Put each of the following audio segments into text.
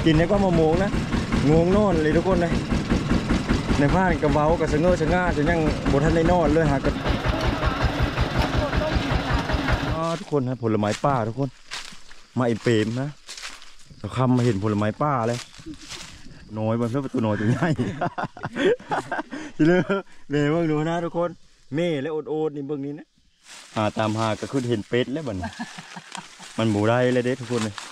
กินแล้วก็มาโมงนะงงนอนเลยทุกคนเลยในผ้ากระเว้ากระเสงอชะง่าจะยังบทันได้นอนเลยหากันทุกคนนะผลไม้ป่าทุกคนมาอินเปรมนะเราคำมาเห็นผลไม้ป่าเลยน้อยบางเพื่อประตูน้อยตัวใหญ่ทีเลยเดี๋ยวเบิ่งดูนะทุกคนเม่และโอดนี่เบิ่งนี้นะตามหาก็คือเห็นเป็ดแล้วมันบูได้เลยเด็ดทุกคนเลย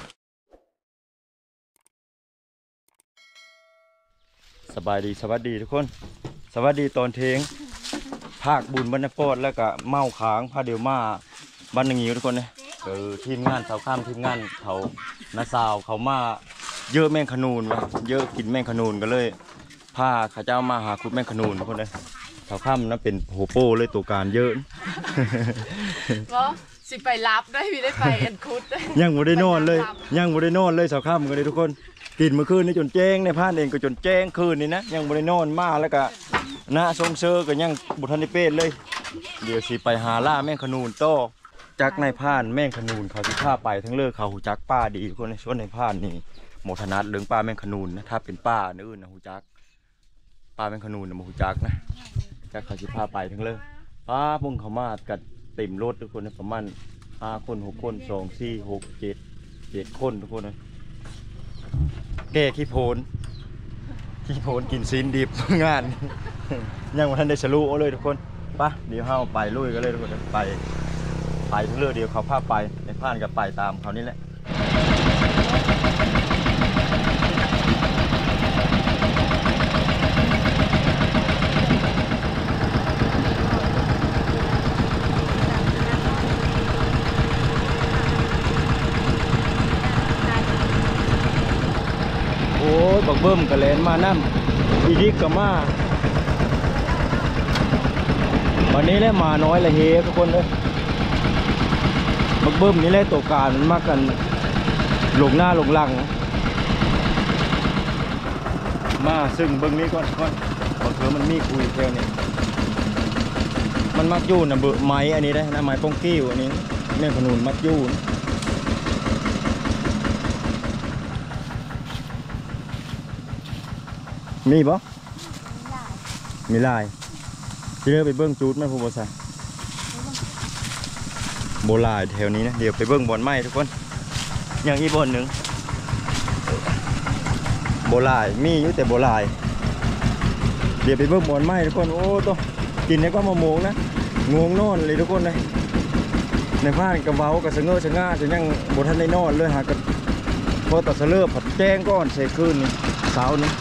สบายดีสวัสดีทุกคนสวัสดีตอนเทงภาคบุญบรรณปอดแล้วก็เมาค้างพาเดียวมาบ้านงิ้วทุกคนเลยทีมงานเสาข้ามทีมงานเขานาซาวเขามาเยอะแมงขนูนวะเยอะกินแมงขนูนก็เลยพาข้าเจ้ามาหาคุดแมงขนูนทุกคนเลยเสาข้ามนั้นเป็นโฮโป้เลยตัวการเยอะก็สิไปรับได้ไม่ได้ไปเอ็นคุดยังไม่ได้นอนเลยยังไม่ได้นอนเลยเสาข้ามกันเลยทุกคนกินเมื่อคืนนี้จนแจ้งในพานเองก็จนแจ้งคืนนี้นะยังไม่ได้นอนมาแล้วก็หน้าทรงเซอร์ก็ยังบุทันได้เป็นเลยเดี๋ยวสิไปหาล่าแมงขนูนโตจักในพานแมงขนูนเขาที่ฆ่าไปทั้งเลิกเขาหูจักป้าดีคนในช่วงในพานนี่โมทนัดเรื่องป้าแมงขนูนนะถ้าเป็นป้าเนื้อนะหูจักป้าแมงขนูนนะหูจักนะจักเขาที่ฆ่าไปทั้งเลิกป้าพุ่งเขามากัดเต็มรถทุกคนประมาณ5 คน6 คน2 4 6 7 คนทุกคนนะแก่ขี้โพนกินซีนดิบงานยังวันทันได้สรุปเลยทุกคนปะเดี๋ยวเข้าไปลุยกันเลยทุกคนไปทั้งเรือเดียวเขาพาไปในผ่านกับไปตามเขานี่แหละโอ้ยบักเบิ้มกระเลนมานั่มอีดิกกับมาวันนี้แหละมาน้อยละเฮทุกคนเลยบักเบิ้มนี่แหละตัวการมันมากกันหลงหน้าหลงหลังมาซึ่งเบิ้งนี้ก่อนบางเถอมันมีคุยแค่นี้มันมักยู่นะเบอร์ไม้อันนี้ได้นะไม้ป้องกิ้วอันนี้แม่ขนุนมักยู่มีบ่มีลายที่เลือกไปเบิ้งจูดไหมพูดภาษาโบราณแถวนี้นะเดี๋ยวไปเบิ้งบอลไม้ทุกคนอย่างอีบอลหนึ่งโบราณมีอยู่แต่โบราณเดี๋ยวไปเบิ้งบอลไม้ทุกคนโอ้ตัวกินแล้วก็มาโมงนะงงนอนเลยทุกคนเลยในผ้ากระเว้ากระเสงอชะง่าจะยังบทันได้นอนเลยหากันพอตัดเสลือผัดแจ้งก้อนเสคืนนี่เสาร์นี้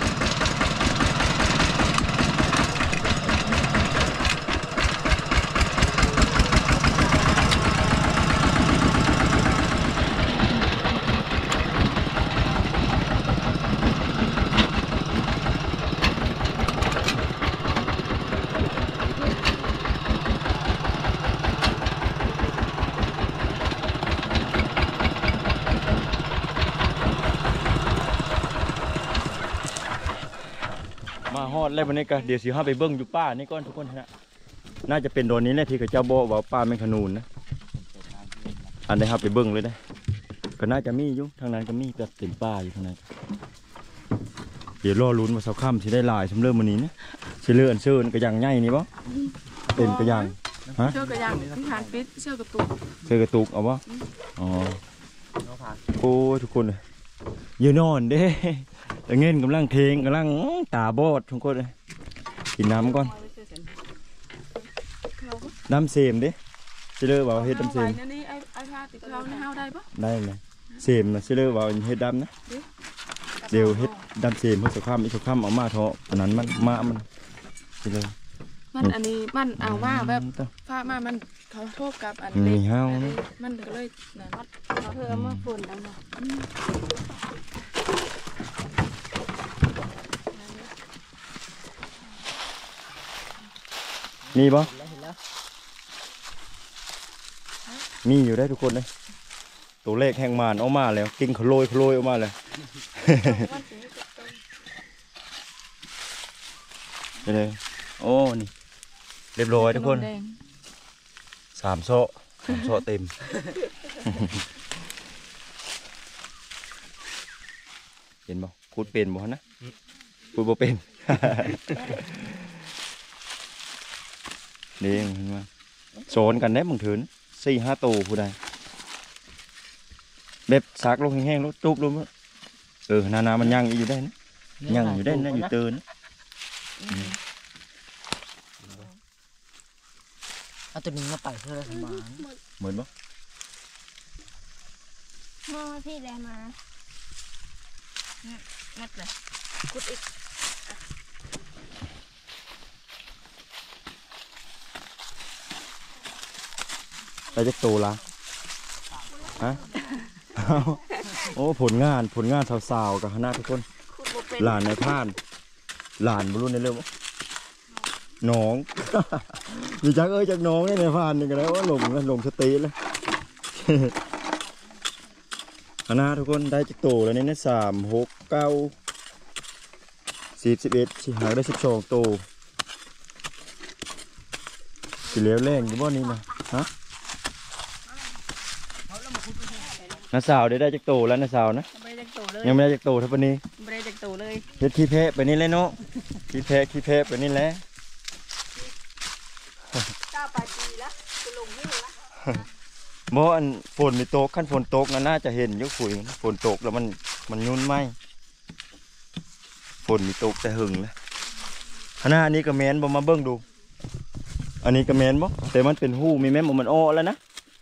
มาฮอดแล้ววันนี้ก็เดี๋ยวสิห้าไปเบิ้งอยู่ป้านี่ก่อนทุกคนนะน่าจะเป็นโดนนี้แหละที่เขาเจ้าบอกว่าป้าแมงขนูนนะอันนี้ครับไปเบิ้งเลยนะก็น่าจะมีอยู่ทางนั้นก็มีแบบเต็มป้าอยู่ทางนั้นเดี๋ยวรอลุ้นมาเสาค่ำสิได้ลายสำเร็จวันนี้นะสิเลื่อนเชิญกระยังใหญ่นี่ปะเป็นกระยังฮะเชือกกระยังที่ทานปิดเชือกกระตุกเอาปะอ๋อโอ้ทุกคนเลยยืนนอนเด้เงินกำลังเทงกำลังตาบอดทุกคนเลยกินน้ำก่อนน้ำเสมดิซิเลอร์บอกเฮ็ดน้ำเสมได้เลยเสมนะซิเลอร์บอกเฮ็ดดำนะเดี๋ยวเฮ็ดดำเสมเพื่อสุขภาพอีกสุขภาพเอามาเถอะอันนั้นมันซิเลอร์มันอันนี้มันเอามาแบบผ้ามามันเขาโทษกับอันเล็กมันเลยนะเขาเพิ่มมาฝุ่นแล้วนะมีบ่มีอยู่ได้ทุกคนเลยตัวเลขแห่งมานออกมาแล้วกิ้งขโลยออกมาเลยเลยโอ้นี่เรียบร้อยทุกคน3 โซ่เต็มห็นบ่ขุดเป็นบ่นะขุดบ่เป็น นี่เห็นว่าโซนกันได้บางถืน4-5ตัวผู้ใดแบบซักลงแห้งๆแล้วจุบลงนามันยังอยู่ได้นะยังอยู่ได้นะอยู่เตือนเอาตัวนี้มาไปเพื่อสมานเหมือนบ่มองพี่แดมางัดเลยกุดอีกได้จักโตละฮะ โอ้ผลงานสาวๆกับคณะทุกคนหลานในพานหลานบรรลุในเรื่องน้อง มีจักจากน้องในพานนี่ก็ได้ว่าหลงสติแล้ว คณะทุกคนได้จักโตแล้วนี่3 6 9 10 11สิหาได้12โตสิเหลวแรงอยู่บ่นี่นะฮะน้าสาวได้จักโตแล้วน้าสาวนะไม่ได้จักโตเลยยังไม่ได้จักโตเท่านี้ไม่ได้จักโตเลยเฮ็ดขี้แพะไปนี่เลยเนาะขี้แพะไปนี่แหละ 9 ปลายปีแล้วจะลงที่ละบ่อันฝนมีตกขั้นฝนตกน่าจะเห็นอยู่คุยฝนตกแล้วมันยุ่นไหมฝนมีตกแต่หึงแล้วคณะอันนี้ก็แม่นบ่มาเบิ่งดู อันนี้ก็แม่นบ่แต่มันเป็นหู้มีแม่นบ่มันอ้อแล้วนะ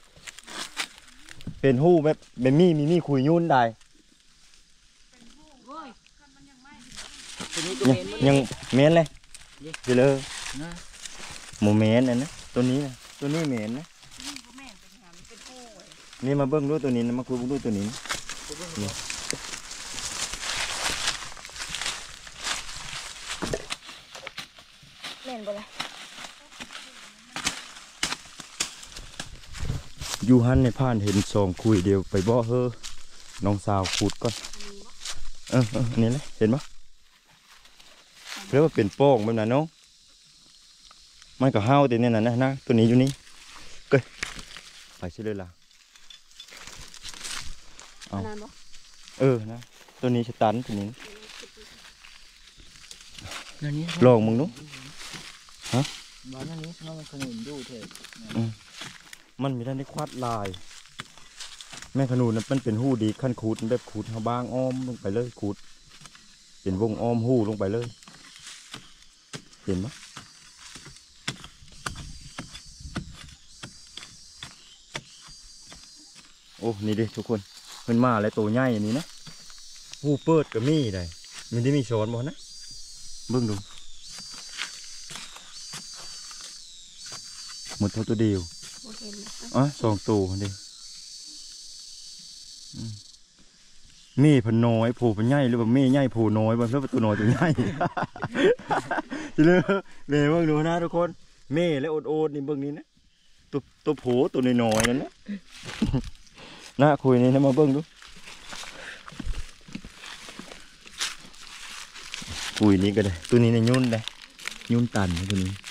เป็นหู้แบบมีคุยยุ่นได้ตัวนี้ก็ยังเมนยังแม่นเลยไปเลยนะหมูแม่นน่ะนะตัวนี้นะตัวนี้แม่นนะนี่มาเบิ่งดูตัวนี้นะมาคุยดูตัวนี้นี่เล่นบ่เลยอยู่หันในผ่านเห็น2คุยเดียวไปบ่เฮ้อน้องสาวขุดก่อนนี่เลยเห็นปะเรียกว่าเป็นโป้งแบบนั้นเนาะมันก็ห้าวแต่เนี่ยนะตัวนี้อยู่นี่เกยไปใช่เลยล่ะนานบ่นะตัวนี้สตันตัวนี้นั่นนี้ลองมึงดูบ้านนั่นนี้เขามันขนุนดูเถอะมันมีด้านในควัดลาย แม่ขนูนมันเป็นหู้ดีขั้นขูดแบบขูดเฮาบางอ้อมลงไปเลยขูดเป็นวงอ้อมหู้ลงไปเลยเห็นไหมโอ้นี่ดิทุกคนเพิ่นมาแล้วตัวใหญ่อันนี้นะหู้เปิดก็มีได้มันได้มีช้อนบ่นะเบิ่งดูหมดเท่าตัวเดียวโอเคเลย 2ตัวดิมีเพิ่นน้อยผูเพิ่นใหญ่หรือว่ามีใหญ่ผูน้อยบ่เพิ่นตัวน้อยตัวใหญ่ สิเลยแม่เบิ่งดูนะทุกคนแม่และโอดๆนี่เบิ่งนี่นะตัวผูตัวน้อยๆนั่นนะ น่าคุยนี่นะมาเบิ่งดูคุยนี่ก็ได้ตัวนี้เนี่ยยุ่นได้ยุ่นตันนะตัวนี้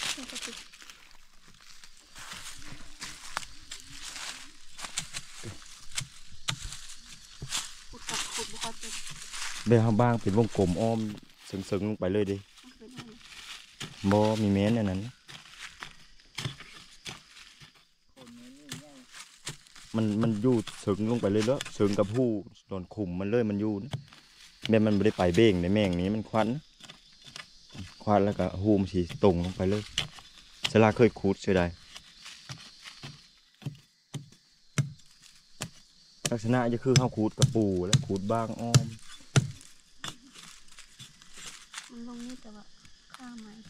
เบลบางเป็นวงกลมอ้อมซึ้งๆลงไปเลยดิบ่มีแม้นอันนั้นมันอยู่ซึ้งลงไปเลยแล้วซึ้งกับหู้โดนคุมมันเลยมันอยู่นะแม่มันไม่ได้ไปเบ่งในแม่งนี้มันควันแล้วก็หู้มันสีตรงลงไปเลยสลาเคยขูดเสียดายลักษณะจะคือข้าวขูดกระปูแล้วขูดบางอ้อมมันลงนี่แต่ว่าข้างไหม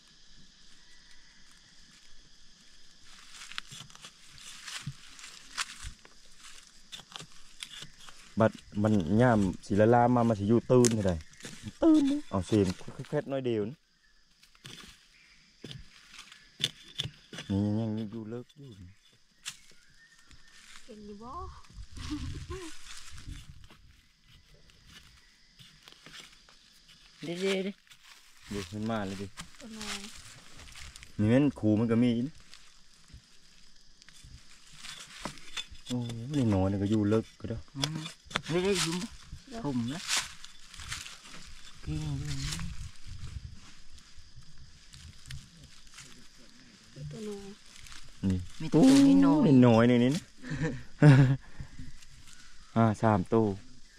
บัดมันย่ามสีละลามาสิอยู่ตื่นเท่าใดตื่นเอาเสียงแค่น้อยเดียวนี่ยังอยู่เลิกอยู่เห็นอยู่บ่ดิดูขึ้นมาเลยดิตัวน้อยนี่แม่นครูมันก็มีนะโอ้นี่น้อยนี่ก็อยู่เลิกก็ได้ดิยุ่งผมนะกิ้งตัวน้อยนี่มีตัวนี้น้อยน้อยนี่นะ 3 ตู้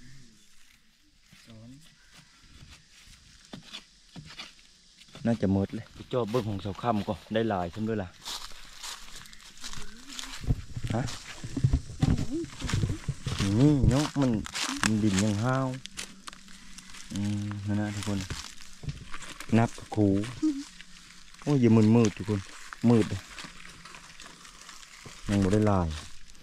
น่าจะหมดเลยไปจอบเบิ้งของเสาค่ำก่อนได้หลายใช่ไหมด้วยล่ะฮะนี่เนาะมันดินยังห้าวนั่นนะทุกคนนับกับคูโอ้ยอย่ามืดทุกคนมืดเลยยังไม่ได้หลาย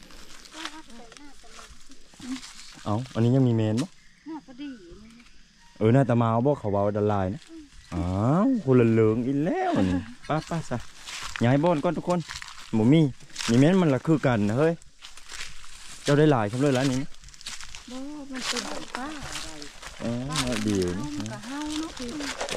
เอาอันนี้ยังมีเมนมั้ยหน้าพอดีหน้าตามาบอกเขาว่าดลายนะอ้าวคนละเหลืองอีแล้วนี่ป้าซะย้ายบอนก่อนทุกคนหมูมี่นี่แม่นมันละคือกันนะเฮ้ยเจ้าได้หลายคำเลยแล้วนี่นะบ่มันเป็นแบบป้าอ๋อเดี๋ยวเฮามันก็เฮาเนาะคือ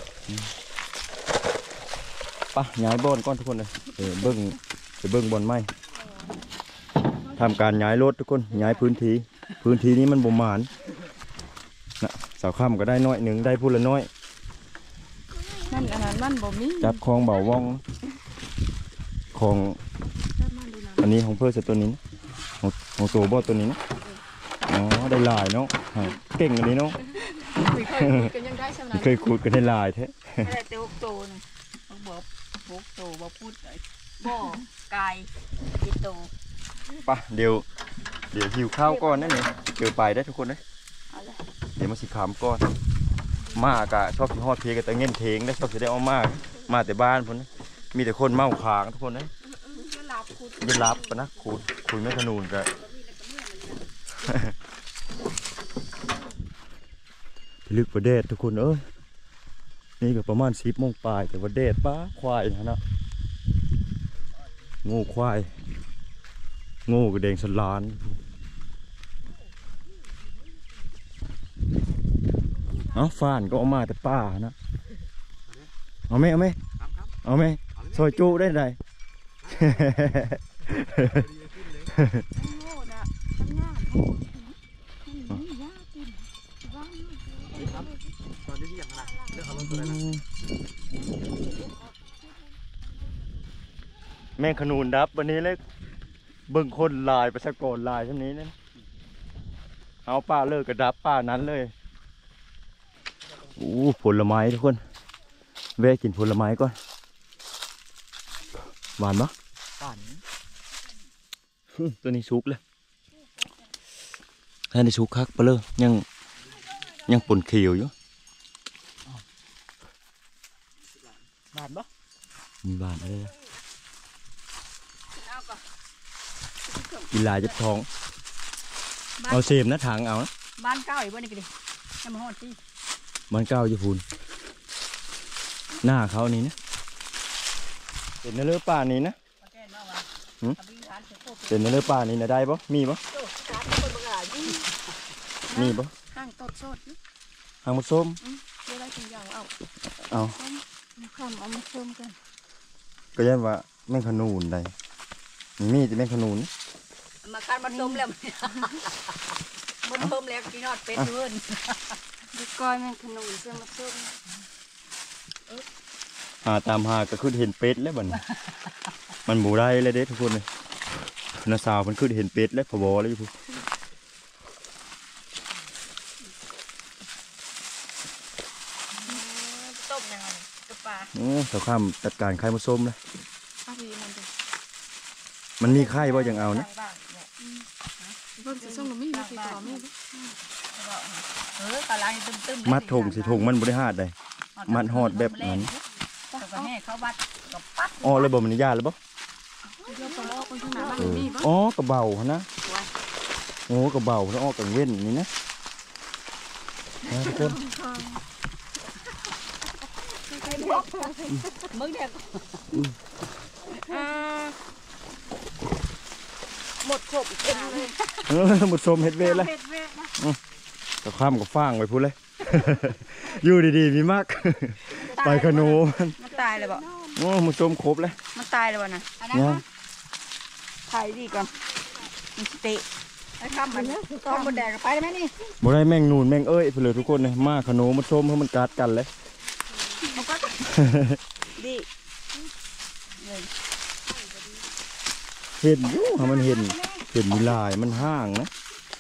ป้าย้ายบอนก่อนทุกคนเลยเบิ้งไปเบิ้งบอนไม้ทำการย้ายรถทุกคนย้ายพื้นที่นี้มันบ่หมานนะสาวข้ามก็ได้น้อยหนึ่งได้พูดละน้อยมันอันนั้นมันบ่มีจับคลองเบาว่องของจับมันดูนะอันนี้ของเพื่อนตัวนี้นะของตัวบอตัวนี้นะอ๋อได้ลายเนาะเก่งอันนี้เนาะไม่เคยคุยกันยังได้ใช่ไหมเคยขุดกันได้ลายแท้ไม่ได้เตะ6 ตัวนึงเขาบอก6 ตัวบอกพูดเลยบ่กาย7 ตัวปะเดี๋ยวหิวข้าวก่อนนั่นเองเจอไปได้ทุกคนนะเอาเลยเดี๋ยวมาสิขามก่อนมากะชอบสิฮอดเพกับแต่เงี้ยเทงได้ชอบสิได้เอามาแต่บ้านพุ่นนะมีแต่คนเมาขางทุกคนนะยันรับปะนะคุยไม่ขนูนกันลึกประเดดทุกคนเอ้ยนี่ก็ประมาณ10 โมงปลายแต่ว่าแดดป้าควายนะงูควายงูกระเดงสลานเอาฟ่านก็เอามาแต่ป้านะเอาไหมซอยจุได้ไงโง่นะทั้งหน้าโง่มันมียากินบ้านตอนนี้ที่อย่างไรเรื่องเอารถตัวไหนนะแม่งขนูนดับวันนี้เลยเบิ่งคนลายประชากรลายเช่นนี้นะเอาป้าเลิกกระดับป้านั้นเลยผลไม้ทุกคนแวะกินผลไม้ก่อนหวานปะปั่นตัวนี้สุกเลยถ้าได้สุกคักไปเลยยังปนเขียวอยู่บาดปะมีหวานเลยเอาก่อนกินลายจับท้องเอาเสมนะถังเอานะบ้านเก่าอีกบ่นี่ก็ดิยังมาฮอดที่มันเก้าจะพูนหน้าเขานี่นะเป็นในเรือป่านี้นะมาแก้มาว่าหืมทำบินทานเสร็จโคตรเป็นในเรือป่านี้นะได้ปะมีปะโตทานคนบ่กล้าอยู่มีปะห้างตดสดนะหางมะส้มเวลากินยาวเอาเอาข้ามเอามาชมกันก็ยันว่าแม่งขนูนได้มีแต่แม่งขนูนมาคันมันต้มแล้วมันต้มแล้วกินฮอดเป็ดเพิ่นดูก้อยมันขนมเสื้อมาส้มตามหาก็คือเห็นเป็ดแล้วบัดนี้ มันบูได้เลยเด้ทุกคนเลยน้าสาวมันคือเห็นเป็ดแล้วพอบอเลยพูต้มยังไงกับปลาเสาข้ามจัดการไข่มะส้มเลยเอาดีมันจะมันมีไข่บ่ยังเอานะบ้างเนี่ยเบิ่งสิส่งบ่มีบ่สิต่อมีบ่ปลาไหลตึ้มมัดถงสิถงมันบริหารได้ มันฮอดแบบนั้นก็แม่เขาวัดกับปั๊บอ๋อระบบมันยากหรือเปล่าเดี๋ยวต่อคนข้างหน้ามันมีบ่อ๋อกระเบานะโอ้กระเบาแล้วออกกังเว้นนี่นะทุกคนมึงเนี่ยหมดครบเต็มเลยหมดส้มเฮ็ดเวทเลยเบ็ดเวทนะก็ข้ามกับฟางไปพูดเลย อยู่ดีๆมีมาก ไปขนูมันมันตายเลยบ่โอ้หมดส้มครบเลยมันตายเลยบ่นะเนี่ยถ่ายดีก่อนมันสเตะไอ้คำมันตอนบนแดกไปได้ไหมนี่บ่ได้แมงนูนแมงเอ้ยเพื่อทุกคนเลยมาขนมมันส้มให้มันกัดกันเลยดีเห็นอยู่ค่ะมันเห็นมีลายมันห่างนะ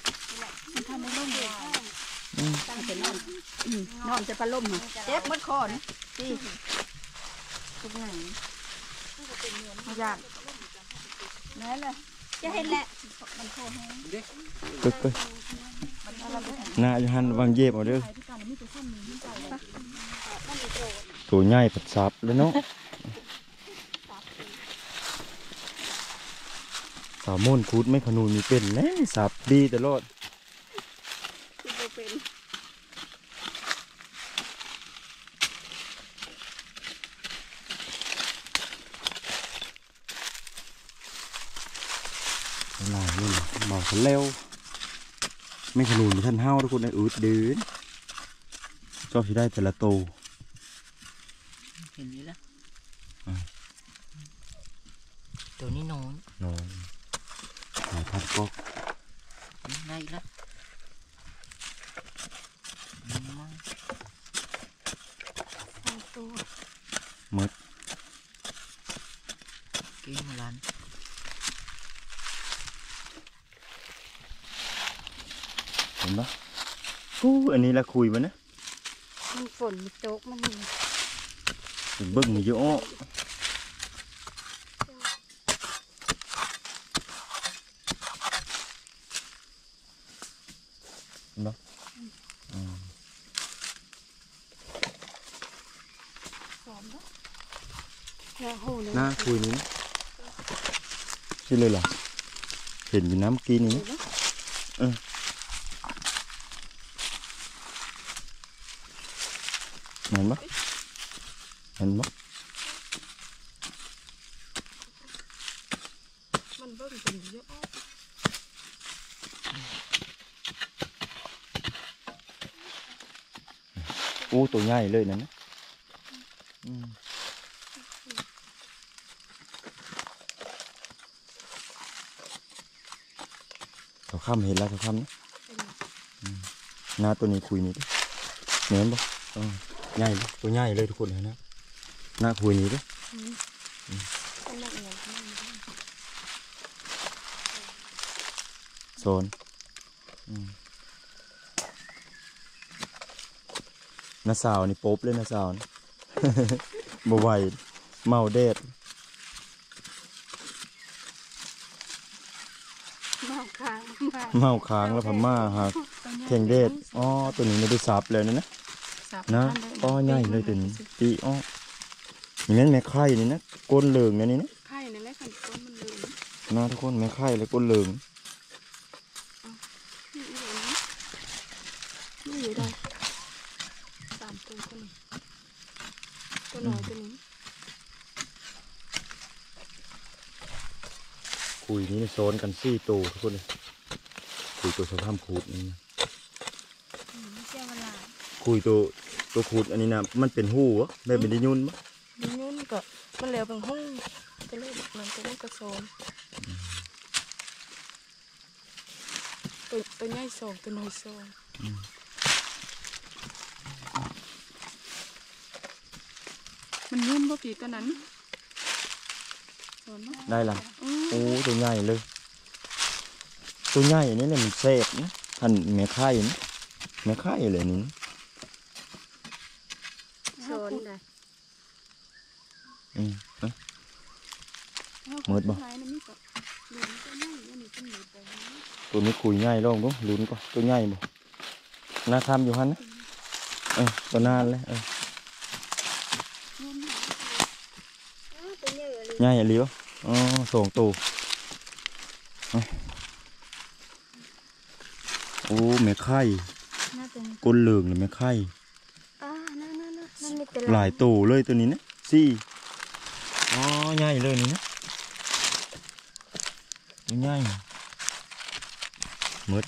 ตั้งเป็นนอนจะปลาล่มเจ็บมัดคอนี่ดีทุกไงมาจากนั่นเลยจะเห็นแหละมันโคแห้งกึกเลยหน้าอยู่หันวางเย็บเอาเด้อตัวใหญ่ปัดซับเลยเนาะสาวม่นคุดไม่ขนูนมีเป็นแน่สับดีตลอดหลายเลยบอกเขาเร็วไม่ขนูนมีท่านเฮาทุกคนในอืดดื้อชอบที่ได้แต่ละโตเห็นนี้แล้วตัวนี้นอนนอนหาพัดกอกได้อีกแล้วมดกินมาล้านเห็นปะกู้อันนี้ละคุยมันนะมันฝนมันตกมันนี่เบิ้งเยอะเห็นปะแล้วโหเลยหน้าคุยนี้นะใช่เลยเหรอเห็นอยู่น้ำกินนี้นะเห็นปะเห็นปะมันเบิ่งเป็นเยอะโอ้ตัวใหญ่เลยนั่นนะเขาค้ำเห็นแล้วเขาค้ำนะหน้าตัวนี้คุยนี้ดิเห็นปะใหญ่เลยตัวใหญ่เลยทุกคนเลยนะหน้าคุยนี้ดิโซนน้าสาวนี่โป๊บเลยน้าสาวนี่ บ่ไหวเมาเดดเมาค้างมาเมาค้างแล้วพม่าหักแข่งเดดอ๋อตัวนี้ไม่ได้สับเลยนะนะอ๋อใหญ่เลยตัวนี้ตีอ๋อนี่แม่นแม่ไข่นี่นะก้นเหลืองนะนี่นะไข่ในแรกขันต้นมันเลยนะทุกคนแม่ไข่เลยก้นเหลืองนี่อยู่ได้3ตัวตัวนี้ตัวน้อยตัวนี้คุยนี่โซนกัน4ตัวทุกคนเลยคุยตัวสะพามขูดนี่นะเจ้าเวลาคุยตัวขูดอันนี้นะมันเป็นหูวะแบบเป็นดิยุ่นปะนี่นู่นก็มันเหลวเป็นห้องก็เลยมันก็เลยกระโซนตัวใหญ่2ตัวน้อย2มันนุ่มบ่ผีตัวนั้นโซนเนาะได้ละโอ้ตัวใหญ่เลย ตัวใหญ่อันนี้เนี่ยมันเซฟนะท่านแม่ไข่นะแม่ไข่เลยนี่โซนเลยมืดบ่ท้ายน้ำมีก็เหลืองตัวใหญ่อันนี้เป็นหมูแดงตัวนี้คุยง่ายลองดูลุ้นก่อนตัวใหญ่บ่น่าทำอยู่ฮันนะตัวนานเลยตัวใหญ่เลยใหญ่อะไรวะอ๋อ2ตัวโอ้แม่ไข่น่าจะก้นเหลืองเลยแม่ไข่นั่นมีแต่หลายตัวเลยตัวนี้นะ4อ๋อใหญ่เลยนี่นะใหญ่มืด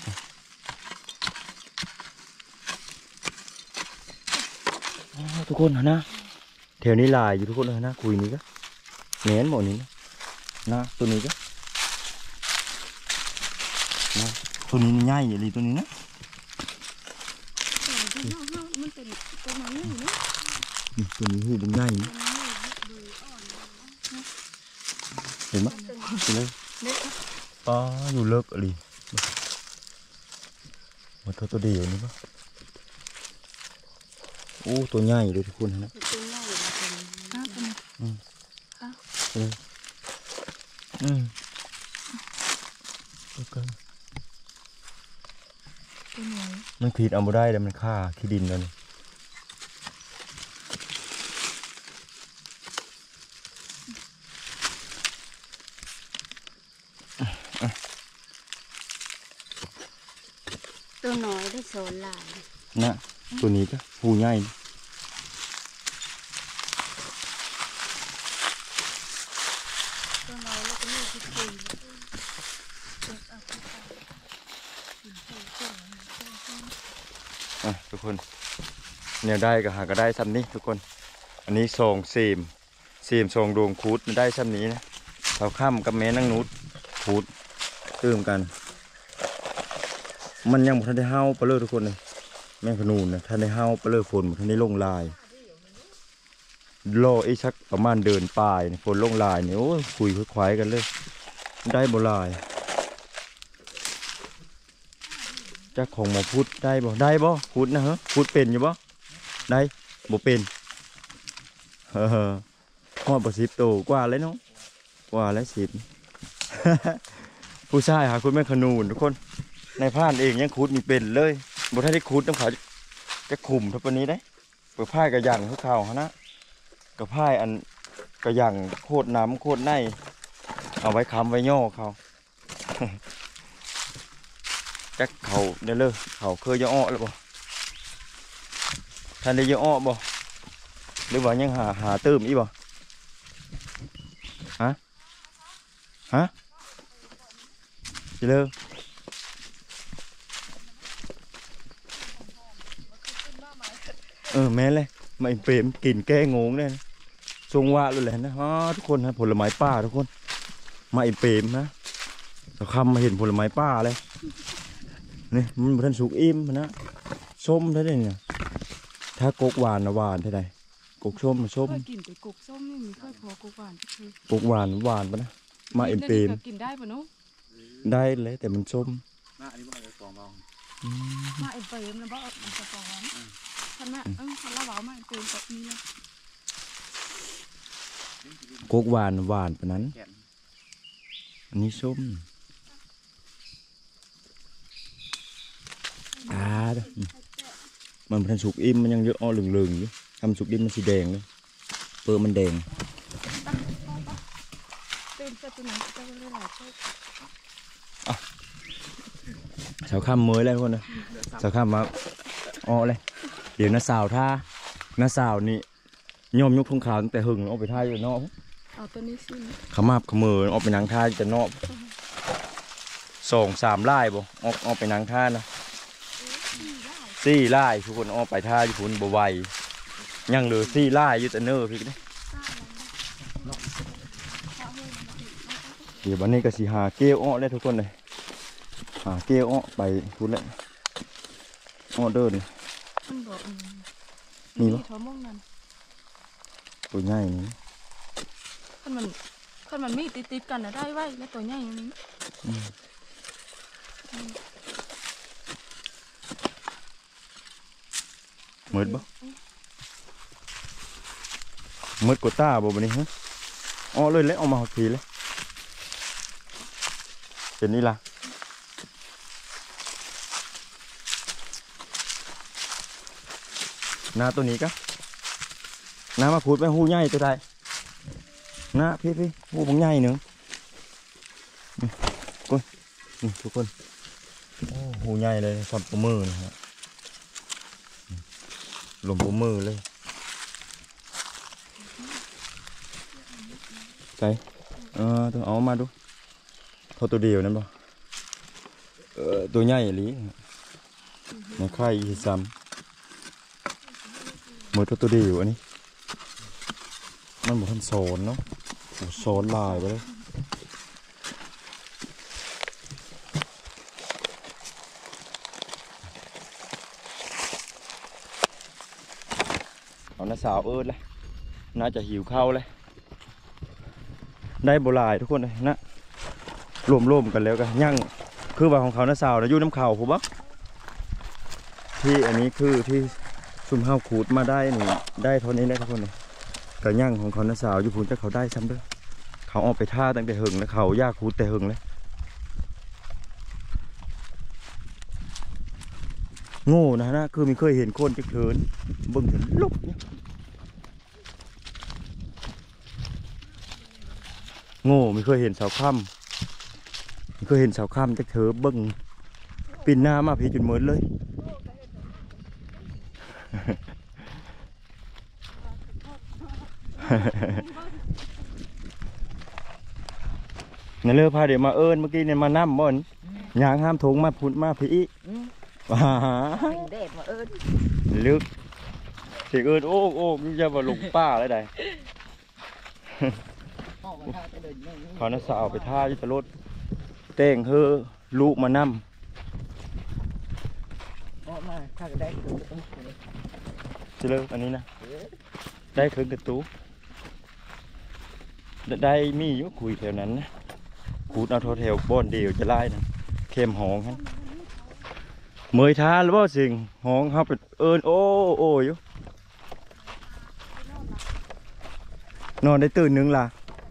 ทุกคนนะแถวนี้ลายอยู่ทุกคนเลยนะคุยนี้ก็เน้นหมดนี้นะตัวนี้ก็นะตัวนี้ใหญ่ใหญ่เลยตัวนี้นะมันเป็นตัวไหนนี่ตัวนี้หูมันใหญ่เห็นไหมเลยปลาอยู่เลิกอะไรมาตัวเดียวนี่ปะโอ้ตัวใหญ่เลยทุกคนนะมันขีดเอาไม่ได้แต่มันฆ่าขี้ดินแล้วนี่ตัวน้อยได้โซนลายนะตัวนี้ก็หูใหญ่ตัวน้อยแล้วก็มีที่กินทุกคนเนี่ยได้ก็หาก็ได้ซ้ำนี้ทุกคนอันนี้ทรงซีมทรงดวงคูดได้ซ้ำนี้นะเราข้ามกับแม่นั่งนูดคูดตื้มกันมันยังบ่ทันได้เฮาไปเลยทุกคนเลยแม่งขนูนนะทันได้เฮาไปเลยฝนบ่ทันได้ลงลายรออีกสักประมาณเดินปลายฝนลงลายเนี่ยโอ้ยคุยควายกันเลยได้บ่ลายจักของหมอพุดได้บ่พุดนะฮะพุดเป็นอยู่บ่ได้บ่เป็นฮอดบ่10 โตกว่าเลยเนาะกว่าแล้ว10 ผู้ชายหาคุณแม่ขนูนทุกคนในพานเองยังขุดมีเป็นเลยบ่ทันได้ขุดต้องเขาจะขุ่มทับปนี้ได้เปิดผ้ากระยังพวกเขาฮะนะกระผ้าอันกระยังโคตรน้ำโคตรในเอาไว้ค้ำไว้ย่อเขาจักเขาเด้อเลยเขาเคยย่อแล้วบ่ท่านได้ย่อบ่หรือว่ายังหาเติมอีบ่ฮะจิเลยแม่เลยมาเปรมกินแก้งงเนี่ยทรงว่าเลยแหละนะทุกคนนะผลไม้ป่าทุกคนมาเปรมนะเราคำมาเห็นผลไม้ป่าเลยนี่มันทันสุกอิ่มนะส้มเท่าไหร่เนี่ยถ้ากกหวานนะหวานเท่าไหร่กกส้มส้มเคยกินแต่กกส้มนี่มีเคยพอกกหวานคือกกหวานปะนะมาเปรมกินได้ปะเนาะได้เลยแต่มันส้มมาอันนี้มันจะฟองเรามาเปรมแล้วบ่มันจะฟองท่านน่ะท่านเล่าว่ามาเปรมแบบนี้นะกกหวานปะนั้นอันนี้ส้มมันทันสุกอิ่มมันยังเยอะอ้อเหลืองๆอยู่ทำสุกอิ่มมันสีแดงเลยเปลือกมันแดงเป็นตัวไหนจะได้หลายตัวสาวข้ามมือเลยทุกคนนะสาวข้ามมาอ้อเลยเดี๋ยวน้าสาวท่าน้าสาวนี่ยอมยกทงขาวตั้งแต่หึงออกไปท่าอยู่นอกเอาตัวนี้สิขมาบขมือออกไปนั่งท่าจะนอก2-3 ไร่บ่ออกไปนั่งท่านะ4 ไร่ทุกคนออกไปท่าอยู่พุ่นบ่ไหวยังเหลือ4 ไร่อยู่แต่เนื้อพี่นี่เดี๋ยววันนี้ก็สิหาเกลียวอ้อเลยทุกคนเลยหาเกลียวอ้อไปพุ่นเลยอ้อเดินนี่วะตัวใหญ่นี่ขั้นมันมีติดกันนะได้ไว้แล้วตัวใหญ่อย่างนี้มืดบ่มืดกว่าตาบ่บัดนี้ฮะอ้อเลยแล้วเอามาหักทีเลยเห็นนี่ล่ะหน้าตัวนี้ก็หน้ามาพูดไปหูใหญ่ตัวใดหน้าพี่หูบางใหญ่หนึ่งทุกคนโอ้หูใหญ่เลยสับปะมือนะฮะหลงปะมือเลยใส่ต้องเอามาดูเขาตัวเดียวนั่นป่ะตัวใหญ่ลีในไข่อีซ้ำเหมือนตัวเดียวอันนี้มันเหมือนโซนเนาะโซนลายไปเลยของน้าสาวเอิ้นเลยน่าจะหิวข้าวเลยได้โบราณทุกคนเลยนะรวมกันแล้วกันย่างคือว่าของเขาน้าสาวนะอยู่น้ำเข่าผมบอกที่อันนี้คือที่ซุ่มห้าวขูดมาได้นี่ได้เท่านี้เลยทุกคนเลยแต่ย่างของเขาน้าสาวอยู่พูนจะเขาได้ซ้ำด้วยเขาออกไปท่าตั้งแต่หึงแล้วเขายากขูดแต่หึงเลยโง่นะคือไม่เคยเห็นคนจะเขินเบิ่งถึงลุกเนี่ยโง่ไม่เคยเห็นสาวค่ำไม่เคยเห็นสาวค่ำจะเถอเบิ่งปีนหน้ามาพี่จุดเหมือนเลยนั่นเลยพาเดี๋ยวมาเอิญเมื่อกี้เนี่ยมานั่มบ่อนยางห้ามถงมาพุดมาพี่ว้าเด็ดมาลึกเสียงเอิญโอ้โอ้ยจะมาลงป้าเลยได้เขาน่าสาวไปท่ายุทธรถเต่งเฮอลูกมานั่มมาถ้าได้คือต้องจะเลิกอันนี้นะได้คืนกระตูได้มีอยู่คุยแถวนั้นนะขูดเอาแถวบ้านเดียวจะไล่นะเข้มหองฮะเมยท้าหรือว่าสิ่งหองเขาเป็นเอิญโอ้โอ้ยนอนได้ตื่นนึงล่ะ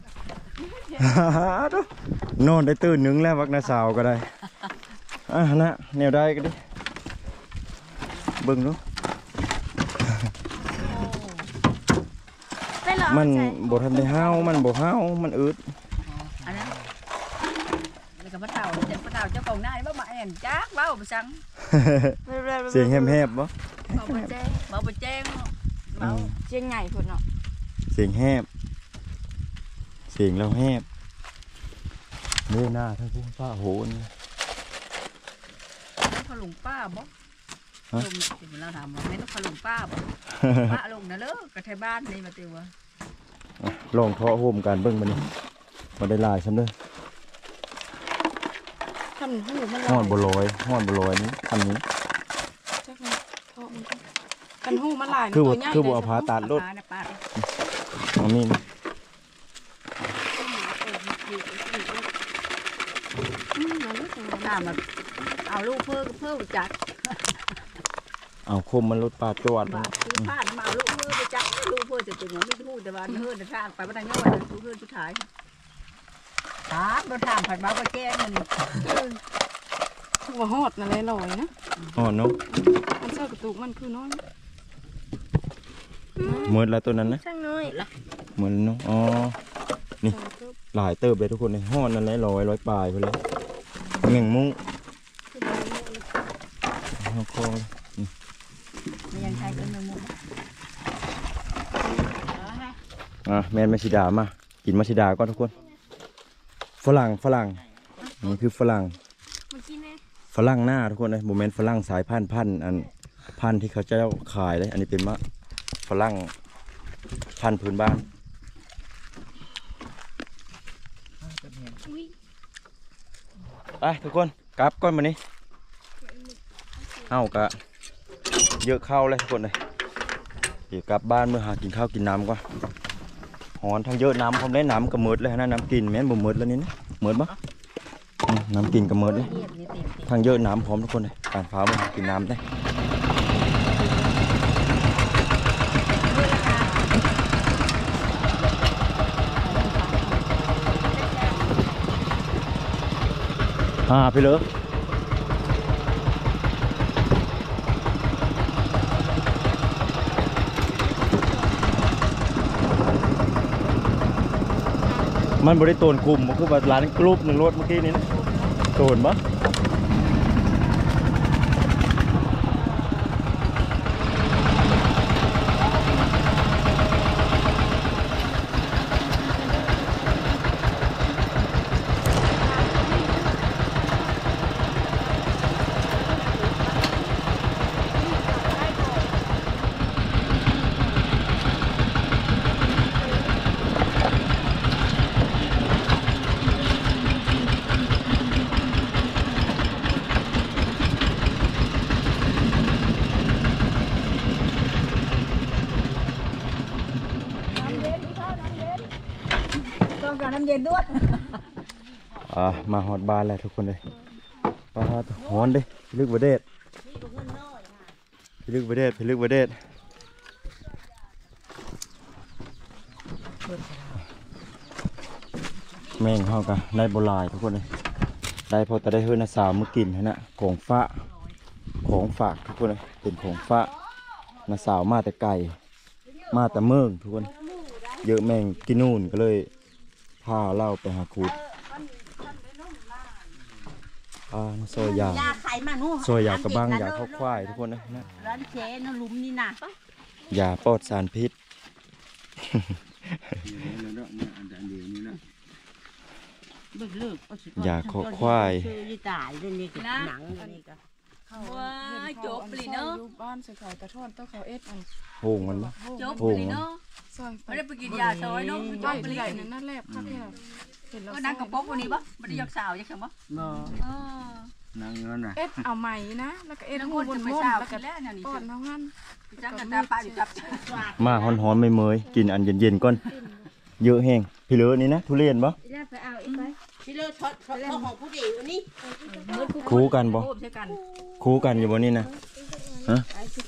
นอนได้ตื่นนึงแล้ววักนาสาวก็ได้นะแนวได้ก็ดิเบิ่งดูมันบ่ทันได้ห้าวมันบ่ห้าวมันอึดอันนั้นนี่กับพระเต่าเจ็บพระเต่าเจ้าของหน้านี่บ้าแอนจักเบ้าไปสั่งเสียงแหบๆบ่เบ้าไปแจ้งเบ้าไปแจ้งเบ้าเชียงใหญ่พุ่นเนาะเสียงแหบเสียงเราแหบเนื้อหน้าทั้งคู่ป้าโหนเขาลงป้าบ่ลงที่เราทำไม่ต้องเขาลงป้าบ่ป้าลงนะเลิกกับไทยบ้านนี่มาติวลองเทาะโฮมกันเบิ่งมันนี่มาได้ลายฉันเลยทำหูมันห่อนบัวลอยนี่อันนี้กันหูมันลายคือบัวพาตัดรถอันนี้น้ำมันเอาลูกเพิ่มจัดเอาคมมันรถปลาจวดมาผ่านมาเอาลูกเพิ่มไปจัดลูกเพิ่มจะถึงไม่พูดแต่ว่าเพิ่มจะทางไปไม่ได้เงี้ยวันนั้นเพิ่มสุดท้ายเราทางผ่านบ้าก็แจ้งมันว่าฮอดอะไรลอยนะฮอดเนาะมันเสื้อกระตุกมันคือน้อยเหมือนแล้วตัวนั้นนะช่างน้อยเหมือนเนาะอ๋อนี่หลายเติบเลยทุกคนเลยฮอดนั่นแหละร้อยปลายไปเลยเง่งมุ้งคอยังใช้กันมุ้งแมนมาชิดามากินมาชิดาก่อนทุกคนฝรั่งนี่คือฝรั่งหน้าทุกคนเลยโมเมนต์ฝรั่งสายพันธุ์อันพันธุ์ที่เขาจะขายเลยอันนี้เป็นมะฝรั่งพันธุ์พื้นบ้านไปทุกคนกลับก้อนมานี้เอากะเยอะข้าวเลยทุกคนเลยเดี๋ยวกลับบ้านเมื่อหากินข้าวกินน้ำก่อนหอนทั้งเยอะน้ำผมได้น้ำกระเมิดเลยนะน้ำกินแม่นบ่เมิดแล้วนี่นะเมิดปะน้ำกินกระเมิดเลยทั้งเยอะน้ำพร้อมทุกคนเลยการฟ้ามากินน้ำได้พี่เลิกมันบริโตนกลุ่มมันคือว่าร้านกรุ๊ปหนึ่งรถเมื่อกี้นี้นะโตนปะต้องการน้ำเย็นด้วยมาฮอดบ้านแล้วทุกคนเลยปลาหอนดิพิลึกประเดชพิลึกประเดชพิลึกประเดชแมงเขากันได้โบราณทุกคนเลยได้พอแต่ได้เฮือนะสาวมือกินนะของฟ้าของฝากทุกคนเลยเป็นของฟ้านะสาวมาแต่ไก่มาแต่เมืองทุกคนเยอะแมงกินนู่นก็เลยพาเล่าไปหาคูดซอยยายาไขมันนู่ซอยยากระบังยาข้าวควายทุกคนนะร้านเชนลุมนี่นะยาปลอดสารพิษ ยาข้าวควายตายเรื่องนี้ก็หนังนี่ก็ว้ายจบเลยเนาะบ้านใส่ไข่กระท่อนต้องเขาเอ็ดอันโหงมันปะจบโหงเลยมันเนาะซอยไม่ได้ไปกินยาซอยเนาะจบเลยนั่นแหละพักแค่เห็นแล้วก็นั่งกับป๊อกวันนี้ปะไม่ได้ยกสาวยังไงปะบ่ นั่งอยู่นั่นน่ะเอ็ดเอาใหม่นะแล้วก็เอ็ดนั่งหูวนบนจะไปม้วนสาวแล้วกัก็นแล้วเนี่ยนี่ป้อนเท่านั้นจังกันตาปลาอยู่จับมาหอนๆไม่เมยกินอันเย็นๆก่อนเยอะแห้งพี่เหลือนี่นะทุเรียนปะไปเอาอีกไปพี่เลิศทอดของผู้ดีวันนี้คู่กันปะโอ้ใช่กันคู่กันอยู่บนนี้นะฮะ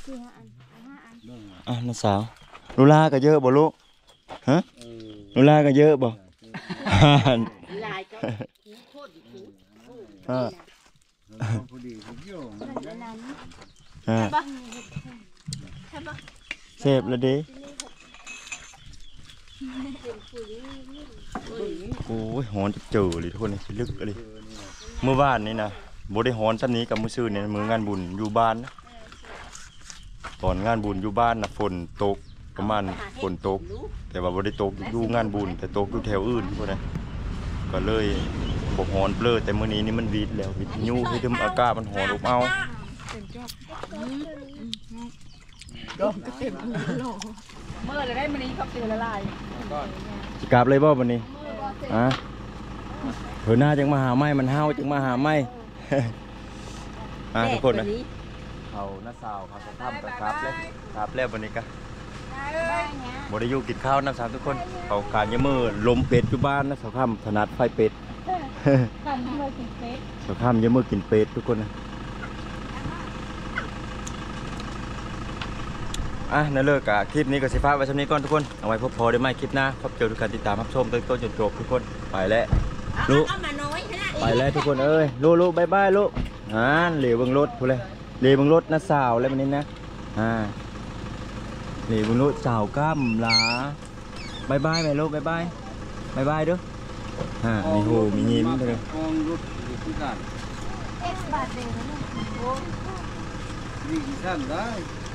น้าสาวลูลาก็เยอะบ่ลูกฮะลูลาก็เยอะบ่ลายก็โคตรผู้ดีผู้เกี่ยวเสพแล้วเด้โอ้ยหอนจะเจอเลยทุกคนนี่ลึกเลยเมื่อวานนี่นะบ่ได้หอนซ้ำนี้กับมื้อซื่อเนี่ยมื้องานบุญอยู่บ้านนะตอนงานบุญอยู่บ้านนะฝนตกประมาณฝนตกแต่ว่าบ่ได้ตกอยู่งานบุญแต่ตกอยู่แถวอื่นทุกคนนะก็เลยบ่หอนเบลอแต่มื้อนี้นี่มันวิดแล้ววิดยูให้ถึงอากาศมันหอนอบเอาก็เต็มโลเมื่อไรได้มันนี้เขาเป็นละลายสิกลับเลยบ่วันนี้เผื่อหน้าจังมาหาไม้มันห้าวจังมาหาไม้ ทุกคนนะเขาหน้าสาวเขาจะทำกับครับแล้วครับแล้ววันนี้ก็บริยูกินข้าวน้ำสามทุกคนเขาการยมือลมเป็ดอยู่บ้านนะเขาข้ามถนัดไฟเป็ดทำเมื่อกินเป็ดเขาข้ามยมือกินเป็ดทุกคนนะนั่นเลิกกับคลิปนี้ก็สิฟ้าไว้ช่วนี้ก่อนทุกคนเอาไว้พอได้ไหมคลิปหน้าพบเจอทุกการติดตามรับชมต้นจนจบทุกคนไปแล้วลูกเอามาน้อยขนาดไปแล้วทุกคนเอ้ยลูกบายบายลูกเหลียวเบิ่งรถพูดเลยเหลียวเบิ่งรถนะสาวแล้ววันนี้นะเหลียวเบิ่งรถสาวก้ามลาบายบายแม่ลูกบายบายบายบายเด้อมีโหมียิ้มเลยกองรถอยู่ที่กันบาทเดียวนะนี่อีกท่านได้